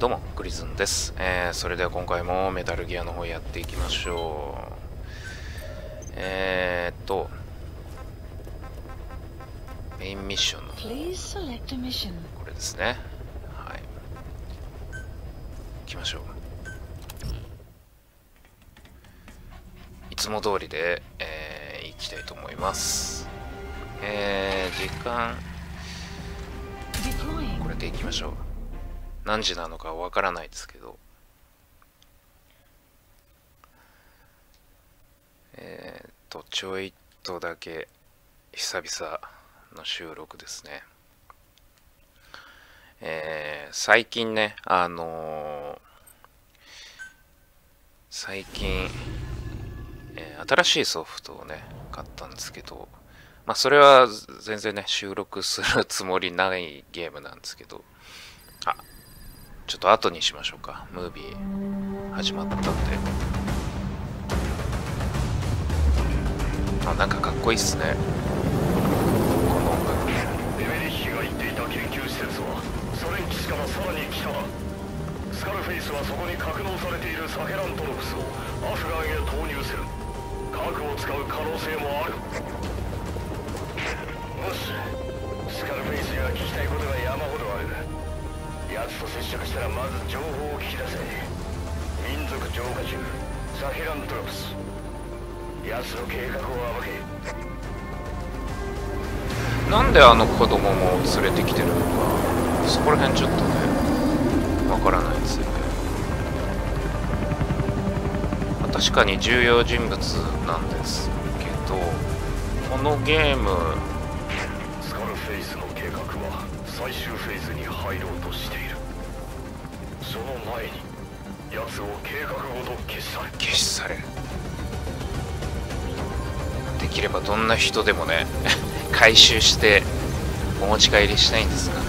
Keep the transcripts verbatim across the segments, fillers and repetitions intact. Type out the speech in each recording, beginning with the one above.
どうもグリズンです、えー、それでは今回もメタルギアの方やっていきましょう。えーっとメインミッションの方、これですね。はい、行きましょう。いつも通りで、えー、行きたいと思います。えー、時間これで行きましょう。何時なのかわからないですけど、えー、っとちょいとだけ久々の収録ですね。えー、最近ね、あのー、最近、えー、新しいソフトをね買ったんですけど、まあそれは全然ね収録するつもりないゲームなんですけど、あ、ちょっと後にしましょうか。ムービー始まったんで。あ、なんかかっこいいっすね、この音楽。 エメリッヒが言っていた研究施設はソ連基地からさらに北だ。スカルフェイスはそこに格納されているサヘラントロプスをアフガンへ投入する。核を使う可能性もある。もしスカルフェイスには聞きたいことが山ほどある。奴と接触したらまず情報を聞き出せ。民族浄化中サヘラントロプス、奴の計画を暴け。 なんであの子供も連れてきてるのか、そこら辺ちょっとねわからないですよね。まあ、確かに重要人物なんですけど、このゲームスカルフェイスの計画は最終フェーズに入ろうとしている。その前に奴を計画ごと消し去る。 消し去れる。できればどんな人でもね回収してお持ち帰りしたいんですがね。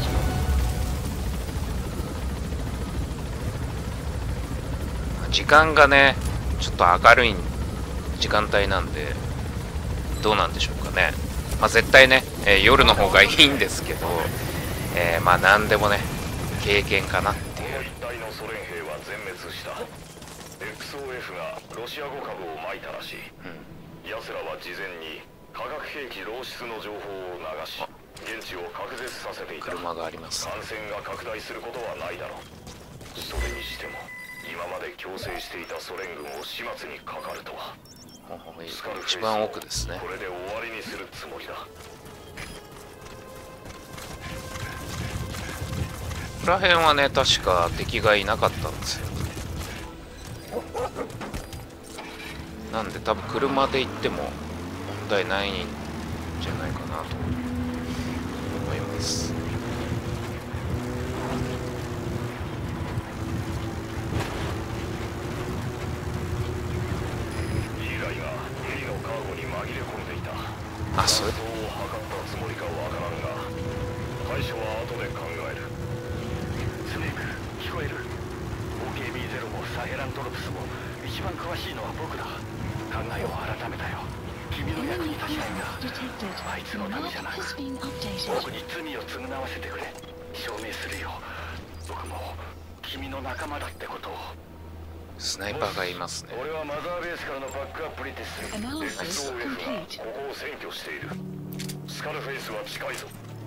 時間がねちょっと明るい時間帯なんでどうなんでしょうかね。まあ絶対ね、えー、夜の方がいいんですけど、えー、まあ何でもね経験かなっていう。 この一帯のソ連兵は全滅した。 エックスオーエフ がロシア語株を撒いたらしい。 うん、 奴らは事前に化学兵器漏出の情報を流し現地を隔絶させていた。 車があります。 感染が拡大することはないだろう。それにしても今まで強制していたソ連軍を始末にかかるとは。 一番奥ですね。 これで終わりにするつもりだ。 ここら辺はね確か敵がいなかったんですよ。なんで多分車で行っても問題ないんじゃないかなと思います。 被害がヘリのカーゴに紛れ込んでいた。 あ、それを図ったつもりかわからんが対処は後で考える。スネーク聞こえる？ オーケービーゼロ もサヘラントロプスも一番詳しいのは僕だ。考えを改めたよ。君の役に立ちたいんだ。あいつのためじゃなく僕に罪を償わせてくれ。証明するよ、僕も君の仲間だってことを。 スナイパーがいますね。 俺はマザーベースからのバックアップに徹する。 エックスオーエフ がここを占拠している。スカルフェイスは近いぞ。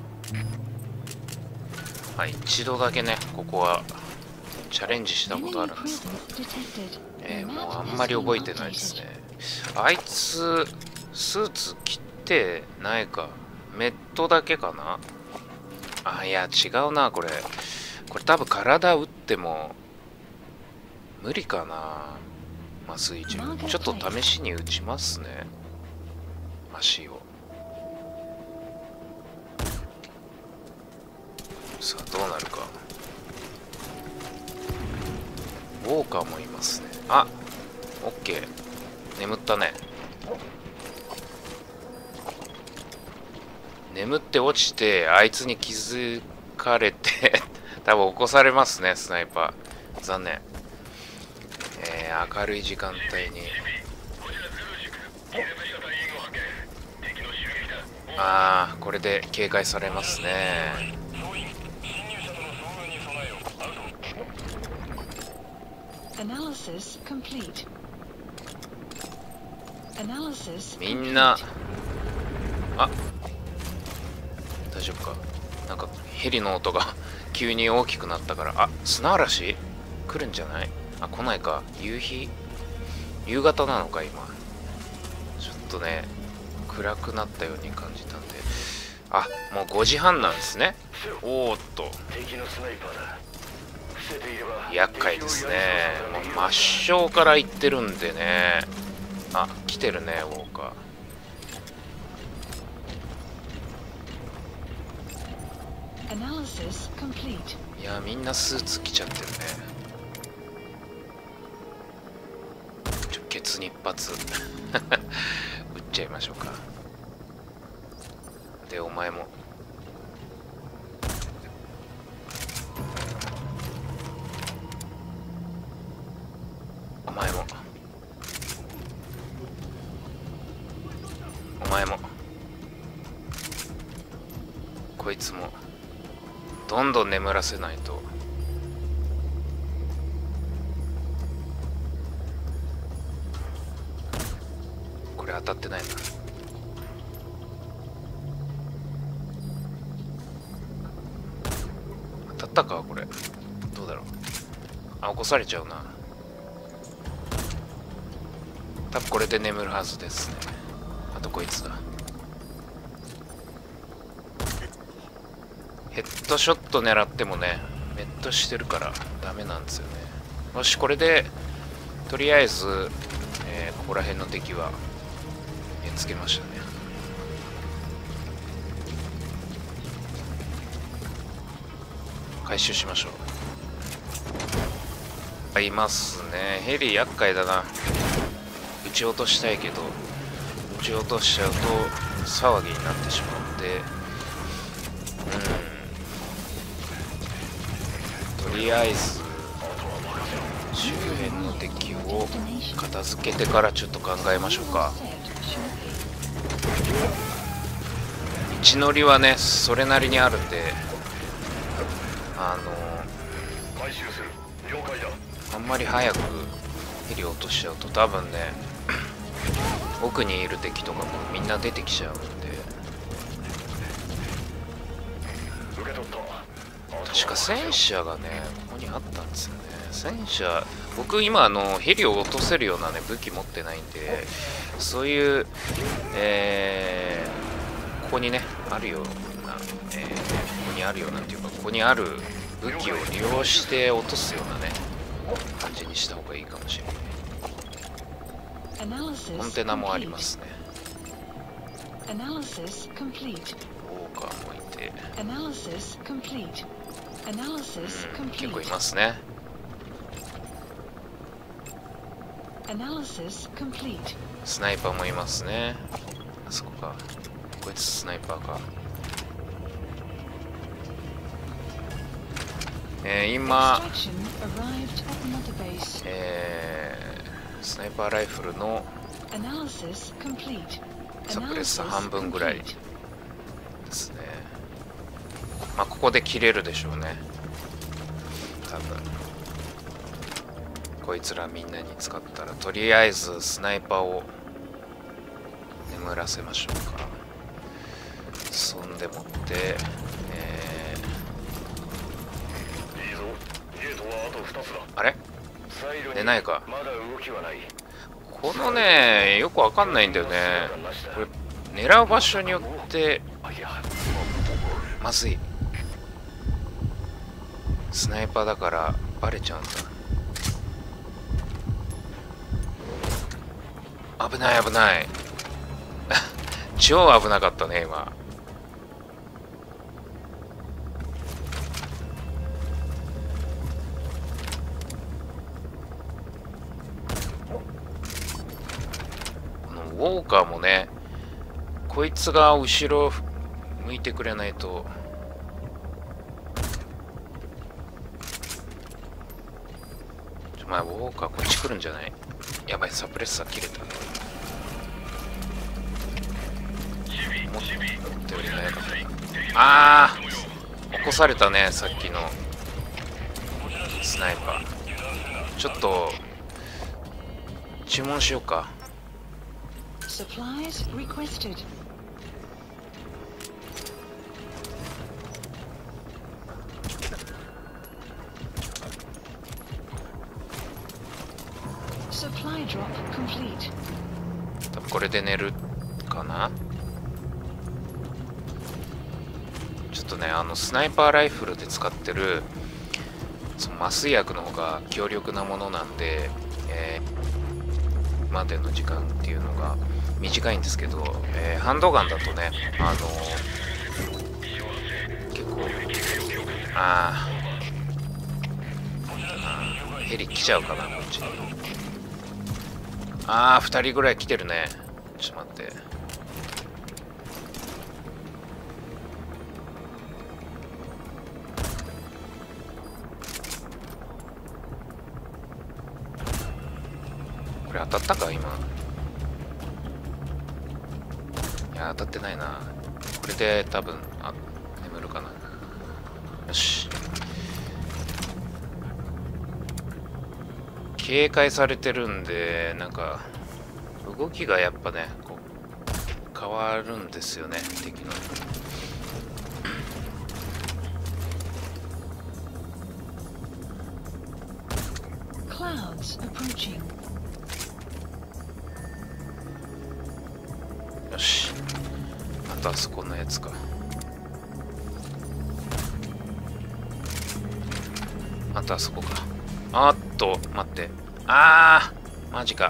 はい、一度だけねここはチャレンジしたことあるんですが、えー、もうあんまり覚えてないですね。あいつスーツ着てないか、メットだけかな。あ、いや違うな、これこれ多分体打っても無理かな。麻酔銃ちょっと試しに打ちますね、足を。さあどうなるか。ウォーカーもいますね。あ、オッケー、眠ったね。眠って落ちてあいつに気づかれて多分起こされますね、スナイパー。残念。えー、明るい時間帯に。ああ、これで警戒されますね。 みんな、あ、大丈夫か。なんかヘリの音が急に大きくなったから、あ、砂嵐来るんじゃない？あ、来ないか。夕日、夕方なのか今。ちょっとね暗くなったように感じたんで、あ、もうごじはんなんですね。おーっと、厄介ですね。もう真正から行ってるんでね。あ、来てるね、ウォーカー。いや、みんなスーツ着ちゃってるね。ちょ、ケツに一発撃っちゃいましょうか。で、お前も。お前も。お前も。こいつも。どんどん眠らせないと。これ当たってないな。当たったかこれ。どうだろう。あ、起こされちゃうな。多分これで眠るはずですね。あとこいつだ。ヘッドショット狙ってもね、メットしてるからダメなんですよね。よし、これでとりあえず、えー、ここら辺の敵は見つけましたね。回収しましょう。いますね。ヘリ厄介だな。撃ち落としたいけど、撃ち落としちゃうと騒ぎになってしまうんで、うん、とりあえず周辺の敵を片付けてからちょっと考えましょうか。道のりはねそれなりにあるんで、あのあんまり早くヘリ落としちゃうと多分ね奥にいる敵とかもみんな出てきちゃうんで。確か戦車がねここにあったんですよね。戦車、僕今あのヘリを落とせるようなね武器持ってないんで、そういう、えー、ここにねあるような、えー、ここにあるようなっていうかここにある武器を利用して落とすようなね感じにした方がいいかもしれない。コンテナもありますね。ウォーカーもいて、うん、結構いますね。スナイパーもいますね。あそこか。こいつスナイパーか。えー、今、えー、スナイパーライフルのサプレッサー半分ぐらいですね。まあここで切れるでしょうね多分。こいつらみんなに使ったらとりあえずスナイパーを眠らせましょうか。そんでもって、えー、あれ寝ないか。このねよくわかんないんだよねこれ。狙う場所によってまずい。スナイパーだからバレちゃうんだ。危ない危ない超危なかったね今。このウォーカーもねこいつが後ろ向いてくれないと。ちょ、まあ、ウォーカーこっち来るんじゃない？やばい、サプレッサー切れた。思ったより早かった。あー、起こされたね、さっきのスナイパー。ちょっと注文しようか。 Supplies requested. Supply drop complete. 多分これで寝るかな。ちょっとね、あのスナイパーライフルで使ってるその麻酔薬の方が強力なものなんで、えー、までの時間っていうのが短いんですけど、えー、ハンドガンだとね、あのー、結構あーヘリ来ちゃうかな、こっちに。あーふたりぐらい来てるね。ちょっと待って。これ当たったか今。いや当たってないな。これで多分あ眠るかな。よし、警戒されてるんで、なんか動きがやっぱねこう変わるんですよね、敵の。 Clouds approaching. よし、あとあそこのやつか。あとあそこか。あーっと待って、あーマジか。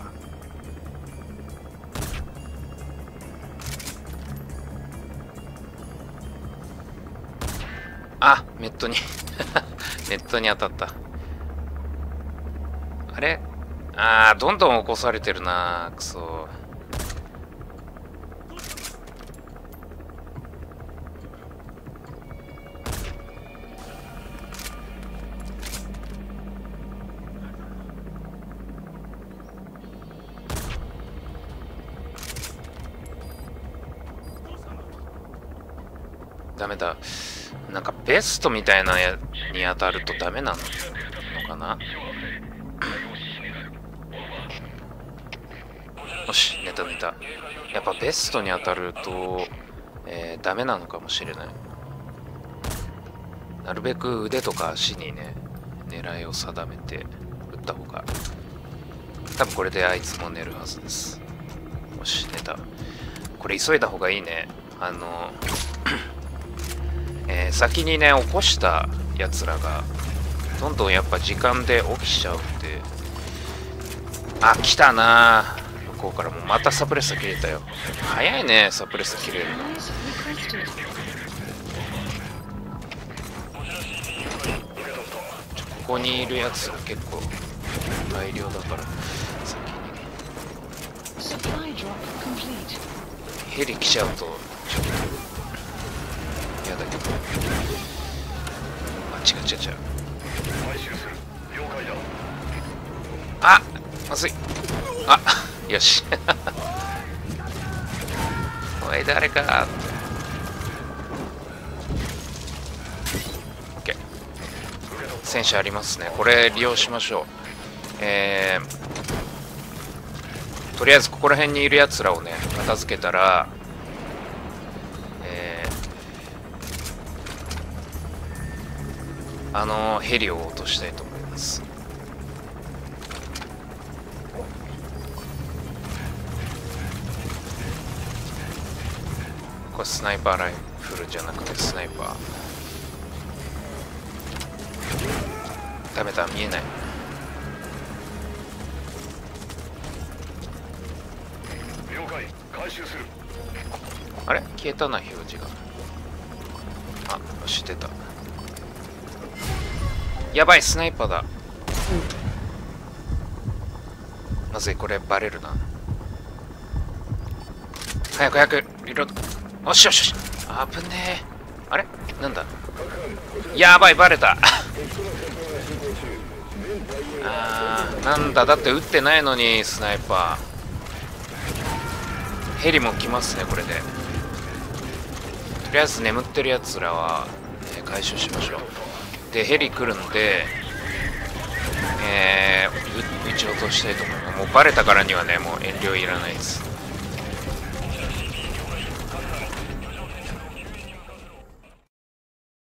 あ、ネットにネットに当たった。あれ、あーどんどん起こされてるな、くそ。ダメだ。なんかベストみたいなやに当たるとダメなのかな。よし、寝た寝た。やっぱベストに当たると、えー、ダメなのかもしれない。なるべく腕とか足にね、狙いを定めて撃った方が、多分これであいつも寝るはずです。よし、寝た。これ急いだ方がいいね。あのえー、先にね起こしたやつらがどんどんやっぱ時間で起きちゃうんで。あ、来たな。向こうからもまたサプレッサ切れたよ。早いね、サプレッサ切れるの。ちょここにいるやつが結構大量だから先にヘリ来ちゃうとちょっと嫌だけど。あ、違う違う違う。あ、まずい。あ、よしおい誰か。オッケー、戦車ありますね。これ利用しましょう。えー、とりあえずここら辺にいるやつらをね片付けたら、えー、あのヘリを落としたいと思います。これスナイパーライフルじゃなくてスナイパー。ダメだ、見えない。 了解、回収する。 あれ消えたな、表示が。あ、よし出た。やばい、スナイパーだ。まずい、これバレるな。早く早くリロード。よしよしよし。あぶねえ。あれなんだ。やばい、バレたあーなんだ、だって撃ってないのにスナイパー。ヘリも来ますね、これで。とりあえず眠ってるやつらは、えー、回収しましょう。でヘリ来るんで、えー、撃ち落としたいと思います。 もうバレたからにはね、もう遠慮いらないです。